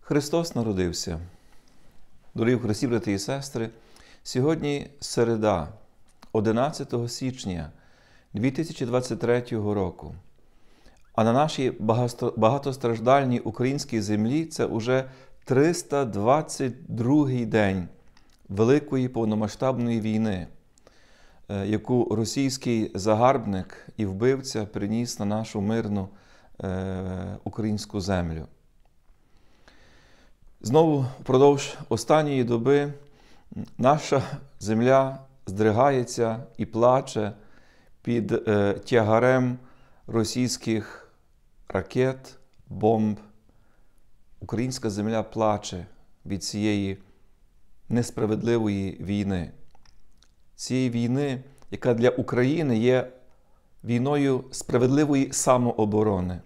Христос народився. Дорогі в Христі, брати і сестри, сьогодні середа, 11 січня 2023 року. А на нашій багатостраждальній українській землі це уже 322-й день Великої повномасштабної війни, яку російський загарбник і вбивця приніс на нашу мирну українську землю. Знову впродовж останньої доби наша земля здригається і плаче під тягарем російських ракет, бомб. Українська земля плаче від цієї несправедливої війни. Цієї війни, яка для України є війною справедливої самооборони.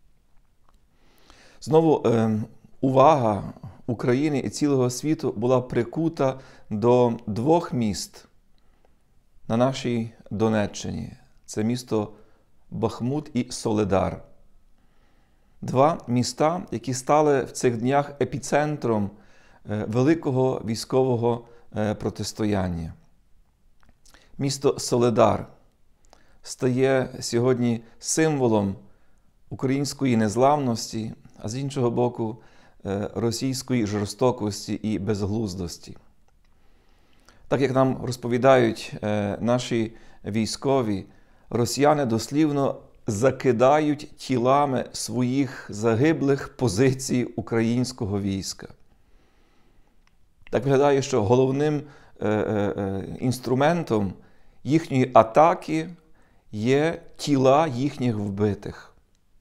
Знову увага України і цілого світу була прикута до двох міст на нашій Донеччині. Це місто Бахмут і Солидар. Два міста, які стали в цих днях епіцентром великого військового протистояння. Місто Солидар стає сьогодні символом української незламності, а з іншого боку російської жорстокості і безглуздості. Так як нам розповідають наші військові, росіяни дослівно закидають тілами своїх загиблих позицій українського війська. Так виглядає, що головним інструментом їхньої атаки є тіла їхніх вбитих.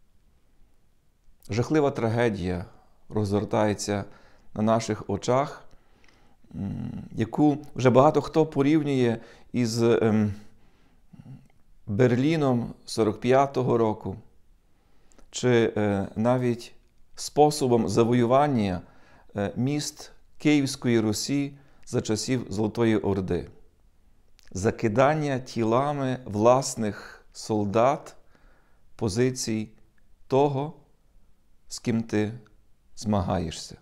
Жахлива трагедія розгортається на наших очах, яку вже багато хто порівнює із Берліном 45-го року, чи навіть способом завоювання міст Київської Русі за часів Золотої Орди. Закидання тілами власних солдат позицій того, з ким ти змагаєшся.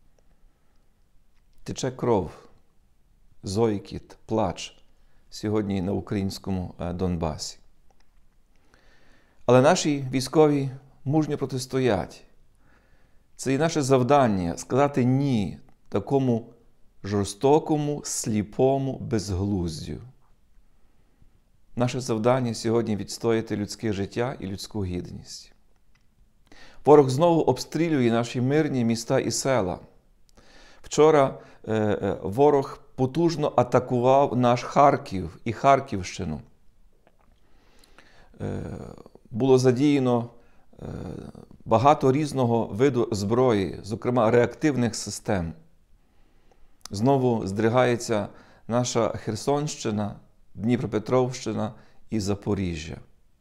Тече кров, зойкіт, плач сьогодні на українському Донбасі. Але наші військові мужньо протистоять. Це і наше завдання – сказати «ні» такому жорстокому, сліпому безглуздю. Наше завдання сьогодні – відстояти людське життя і людську гідність. Ворог знову обстрілює наші мирні міста і села. Вчора ворог потужно атакував наш Харків і Харківщину. Було задіяно багато різного виду зброї, зокрема реактивних систем. Знову здригається наша Херсонщина, Дніпропетровщина і Запоріжжя.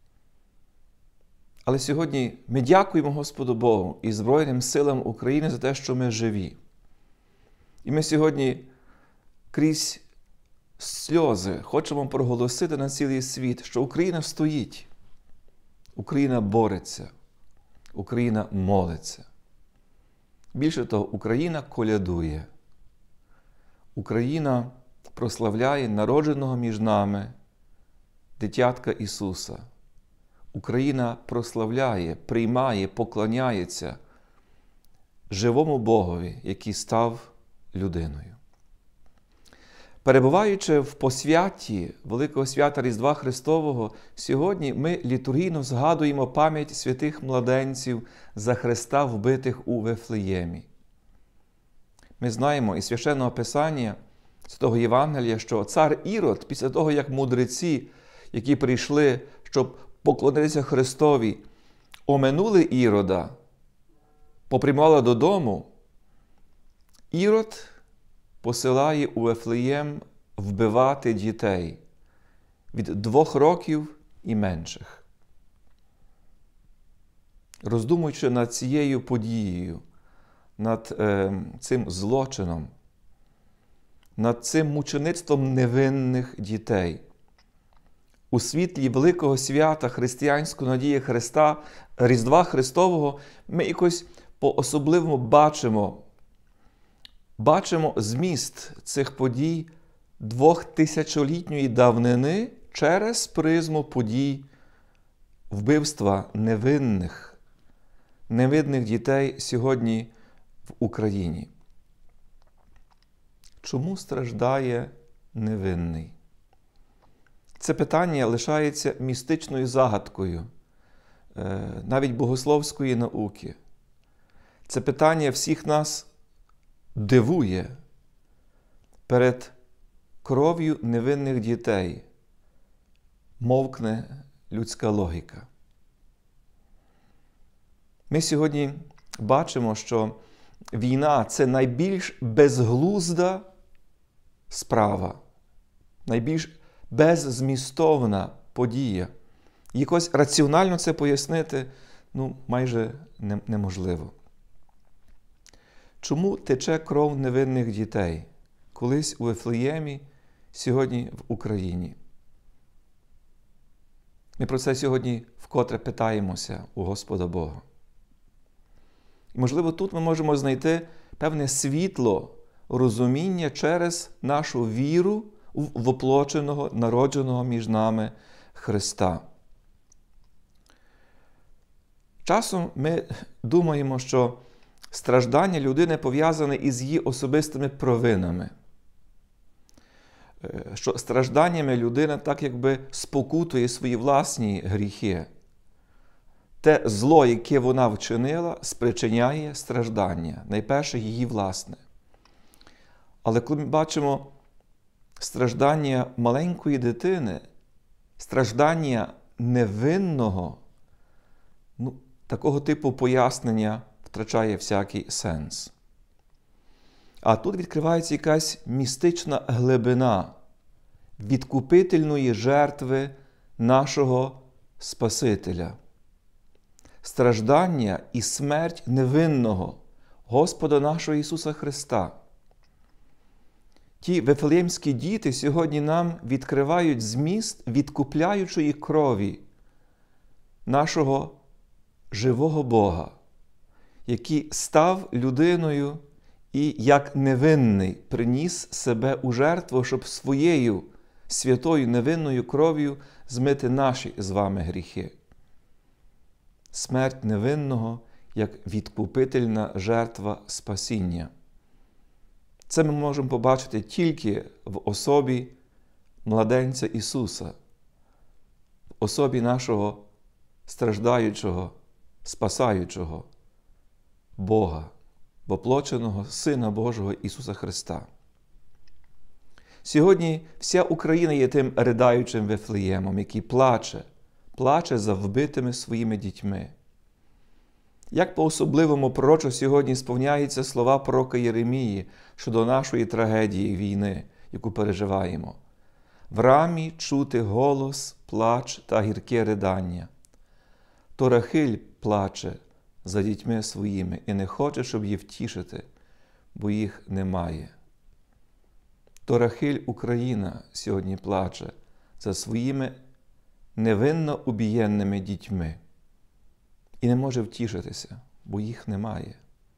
Але сьогодні ми дякуємо Господу Богу і Збройним силам України за те, що ми живі. І ми сьогодні крізь сльози хочемо проголосити на цілий світ, що Україна стоїть, Україна бореться, Україна молиться. Більше того, Україна колядує. Україна прославляє народженого між нами дитятка Ісуса. Україна прославляє, приймає, поклоняється живому Богові, який став людиною. Перебуваючи в посвятті Великого свята Різдва Христового, сьогодні ми літургійно згадуємо пам'ять святих младенців за Христа, вбитих у Вифлеємі. Ми знаємо із Священного Писання, Святого Євангелія, що цар Ірод, після того, як мудреці, які прийшли, щоб поклонитися Христові, оминули Ірода, попрямували додому, Ірод посилає у Вифлеєм вбивати дітей від 2 років і менших. Роздумуючи над цією подією, над цим злочином, над цим мучеництвом невинних дітей, у світлі великого свята християнської надії Христа, Різдва Христового, ми якось по-особливому бачимо зміст цих подій 2000-літньої давнини через призму подій вбивства невинних дітей сьогодні в Україні. Чому страждає невинний? Це питання лишається містичною загадкою, навіть богословської науки. Це питання всіх нас дивує. Перед кров'ю невинних дітей мовкне людська логіка. Ми сьогодні бачимо, що війна – це найбільш безглузда справа, найбільш беззмістовна подія. Якось раціонально це пояснити майже неможливо. Чому тече кров невинних дітей? Колись у Вифлеємі, сьогодні в Україні. Ми про це сьогодні вкотре питаємося у Господа Бога. І, можливо, тут ми можемо знайти певне світло розуміння через нашу віру в воплоченого, народженого між нами Христа. Часом ми думаємо, що страждання людини пов'язане із її особистими провинами. Що стражданнями людина так якби спокутує свої власні гріхи. Те зло, яке вона вчинила, спричиняє страждання. Найперше її власне. Але коли ми бачимо страждання маленької дитини, страждання невинного, такого типу пояснення втрачає всякий сенс. А тут відкривається якась містична глибина відкупительної жертви нашого Спасителя. Страждання і смерть невинного Господа нашого Ісуса Христа. Ті вифлеємські діти сьогодні нам відкривають зміст відкупляючої крові нашого живого Бога, який став людиною і як невинний приніс себе у жертву, щоб своєю святою невинною кров'ю змити наші з вами гріхи. Смерть невинного як відкупительна жертва спасіння. Це ми можемо побачити тільки в особі младенця Ісуса, в особі нашого страждаючого, спасаючого Бога, воплоченого Сина Божого Ісуса Христа. Сьогодні вся Україна є тим ридаючим Вифлеємом, який плаче за вбитими своїми дітьми. Як по-особливому пророчо сьогодні сповняються слова пророка Єремії щодо нашої трагедії війни, яку переживаємо. В рамі чути голос, плач та гірке ридання. То Рахиль плаче за дітьми своїми і не хоче, щоб їх втішити, бо їх немає. То Рахиль Україна сьогодні плаче за своїми невинно убієнними дітьми і не може втішитися, бо їх немає.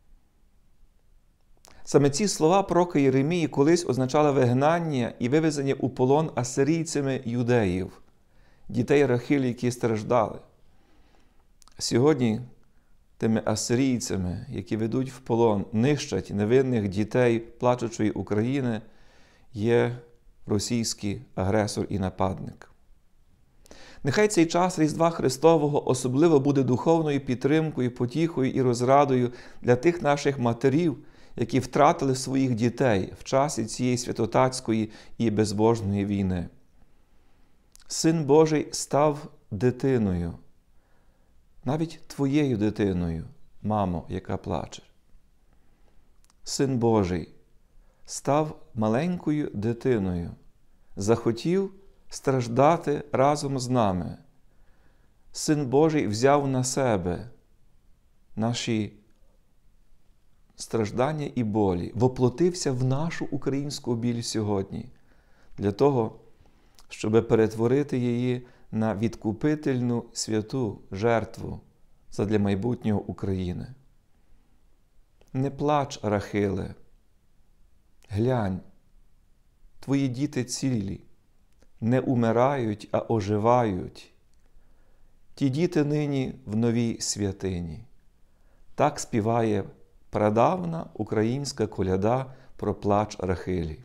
Саме ці слова пророка Єремії колись означали вигнання і вивезення у полон асирійцями юдеїв, дітей Рахиль, які страждали. Сьогодні тими асирійцями, які ведуть в полон, нищать невинних дітей плачучої України, є російський агресор і нападник. Нехай цей час Різдва Христового особливо буде духовною підтримкою, потіхою і розрадою для тих наших матерів, які втратили своїх дітей в часі цієї святотатської і безбожної війни. Син Божий став дитиною, навіть твоєю дитиною, мамо, яка плаче. Син Божий став маленькою дитиною, захотів страждати разом з нами. Син Божий взяв на себе наші страждання і болі, воплотився в нашу українську біль сьогодні, для того, щоб перетворити її на відкупительну святу жертву задля майбутнього України. Не плач, Рахиле, глянь, твої діти цілі, не умирають, а оживають. Ті діти нині в новій святині. Так співає прадавна українська коляда про плач Рахилі.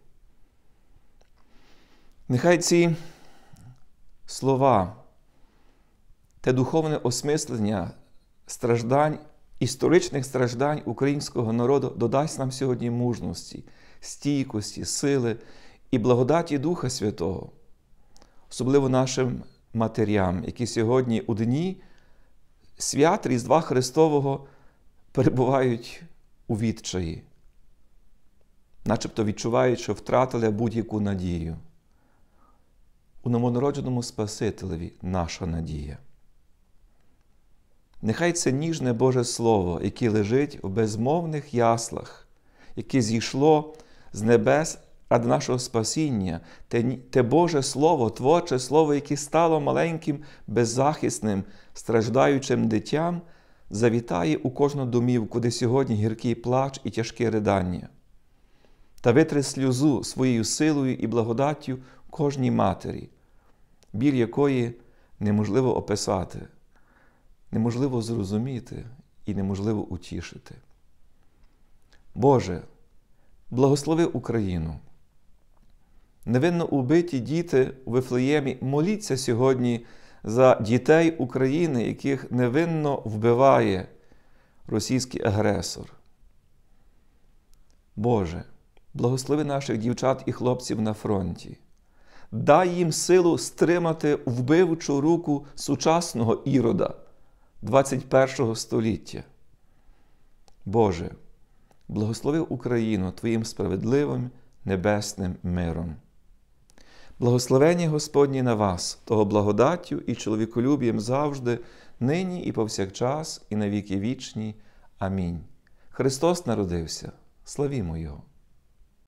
Нехай ці слова, те духовне осмислення страждань, історичних страждань українського народу додасть нам сьогодні мужності, стійкості, сили і благодаті Духа Святого, особливо нашим матерям, які сьогодні у дні свят Різдва Христового перебувають у відчаї, начебто відчувають, що втратили будь-яку надію. У новонародженому Спасителеві наша надія. Нехай це ніжне Боже Слово, яке лежить в безмовних яслах, яке зійшло з небес ради нашого спасіння, те Боже Слово, творче Слово, яке стало маленьким, беззахисним, страждаючим дитям, завітає у кожну домівку, де сьогодні гіркий плач і тяжке ридання, та витре сльозу своєю силою і благодаттю кожній матері, біль якої неможливо описати, неможливо зрозуміти і неможливо утішити. Боже, благослови Україну. Невинно убиті діти у Вифлеємі, моліться сьогодні за дітей України, яких невинно вбиває російський агресор. Боже, благослови наших дівчат і хлопців на фронті. Дай їм силу стримати вбивчу руку сучасного Ірода 21 століття. Боже, благослови Україну Твоїм справедливим небесним миром. Благословення Господнє на вас, того благодаттю і чоловіколюбієм завжди, нині і повсякчас, і на віки вічні. Амінь. Христос народився. Славімо Його!